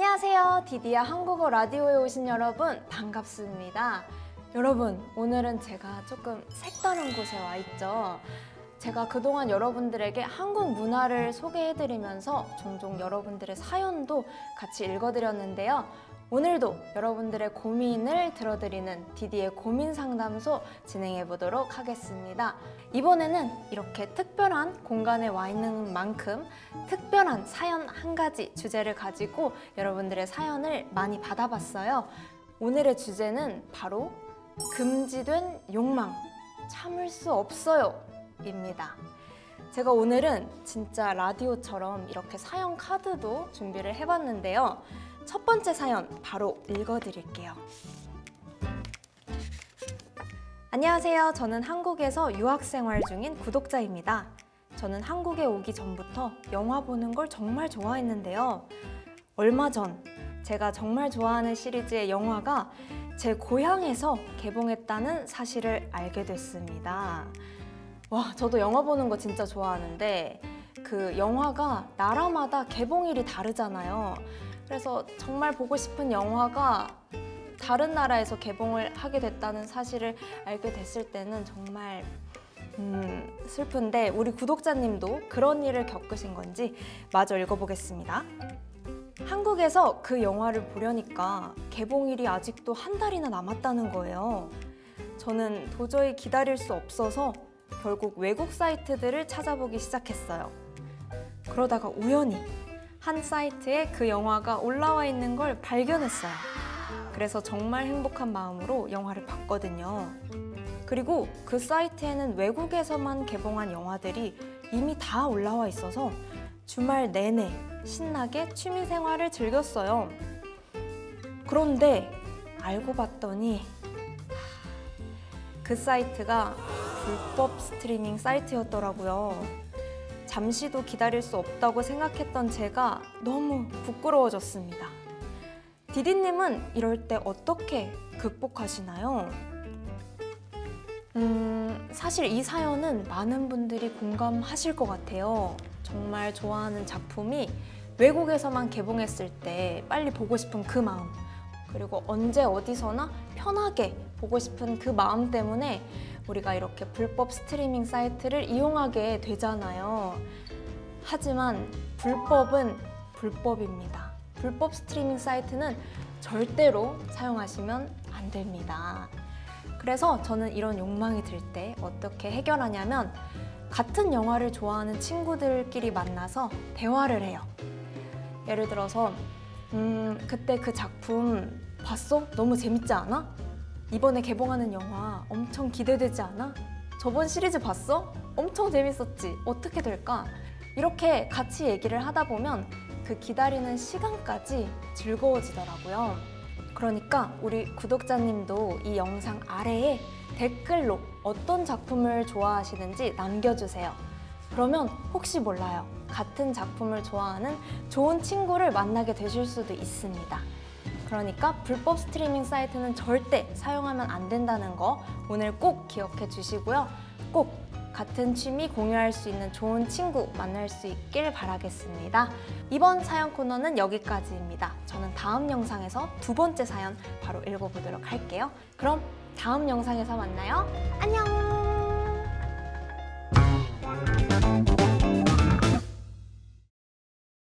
안녕하세요. 디디아 한국어 라디오에 오신 여러분 반갑습니다. 여러분, 오늘은 제가 조금 색다른 곳에 와 있죠. 제가 그동안 여러분들에게 한국 문화를 소개해드리면서 종종 여러분들의 사연도 같이 읽어드렸는데요. 오늘도 여러분들의 고민을 들어드리는 디디의 고민 상담소 진행해 보도록 하겠습니다. 이번에는 이렇게 특별한 공간에 와 있는 만큼 특별한 사연 한 가지 주제를 가지고 여러분들의 사연을 많이 받아봤어요. 오늘의 주제는 바로 금지된 욕망, 참을 수 없어요 입니다. 제가 오늘은 진짜 라디오처럼 이렇게 사연 카드도 준비를 해봤는데요. 첫 번째 사연 바로 읽어드릴게요. 안녕하세요. 저는 한국에서 유학생활 중인 구독자입니다. 저는 한국에 오기 전부터 영화 보는 걸 정말 좋아했는데요. 얼마 전 제가 정말 좋아하는 시리즈의 영화가 제 고향에서 개봉했다는 사실을 알게 됐습니다. 와, 저도 영화 보는 거 진짜 좋아하는데 그 영화가 나라마다 개봉일이 다르잖아요. 그래서 정말 보고 싶은 영화가 다른 나라에서 개봉을 하게 됐다는 사실을 알게 됐을 때는 정말 슬픈데 우리 구독자님도 그런 일을 겪으신 건지 마저 읽어보겠습니다. 한국에서 그 영화를 보려니까 개봉일이 아직도 한 달이나 남았다는 거예요. 저는 도저히 기다릴 수 없어서 결국 외국 사이트들을 찾아보기 시작했어요. 그러다가 우연히 한 사이트에 그 영화가 올라와 있는 걸 발견했어요. 그래서 정말 행복한 마음으로 영화를 봤거든요. 그리고 그 사이트에는 외국에서만 개봉한 영화들이 이미 다 올라와 있어서 주말 내내 신나게 취미생활을 즐겼어요. 그런데 알고 봤더니 그 사이트가 불법 스트리밍 사이트였더라고요. 잠시도 기다릴 수 없다고 생각했던 제가 너무 부끄러워졌습니다. 디디님은 이럴 때 어떻게 극복하시나요? 사실 이 사연은 많은 분들이 공감하실 것 같아요. 정말 좋아하는 작품이 외국에서만 개봉했을 때 빨리 보고 싶은 그 마음, 그리고 언제 어디서나 편하게 보고 싶은 그 마음 때문에 우리가 이렇게 불법 스트리밍 사이트를 이용하게 되잖아요. 하지만 불법은 불법입니다. 불법 스트리밍 사이트는 절대로 사용하시면 안 됩니다. 그래서 저는 이런 욕망이 들 때 어떻게 해결하냐면 같은 영화를 좋아하는 친구들끼리 만나서 대화를 해요. 예를 들어서 그때 그 작품 봤어? 너무 재밌지 않아? 이번에 개봉하는 영화 엄청 기대되지 않아? 저번 시리즈 봤어? 엄청 재밌었지? 어떻게 될까? 이렇게 같이 얘기를 하다 보면 그 기다리는 시간까지 즐거워지더라고요. 그러니까 우리 구독자님도 이 영상 아래에 댓글로 어떤 작품을 좋아하시는지 남겨주세요. 그러면 혹시 몰라요. 같은 작품을 좋아하는 좋은 친구를 만나게 되실 수도 있습니다. 그러니까 불법 스트리밍 사이트는 절대 사용하면 안 된다는 거 오늘 꼭 기억해 주시고요. 꼭 같은 취미 공유할 수 있는 좋은 친구 만날 수 있길 바라겠습니다. 이번 사연 코너는 여기까지입니다. 저는 다음 영상에서 두 번째 사연 바로 읽어보도록 할게요. 그럼 다음 영상에서 만나요. 안녕!